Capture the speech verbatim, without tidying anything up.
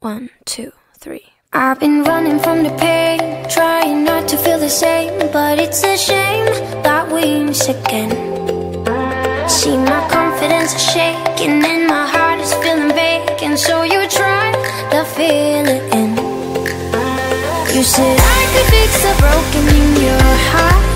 One, two, three. I've been running from the pain, trying not to feel the same, but it's a shame that we miss again. See, my confidence is shaking and my heart is feeling vacant, so you try to fill it in. You said I could fix the broken in your heart,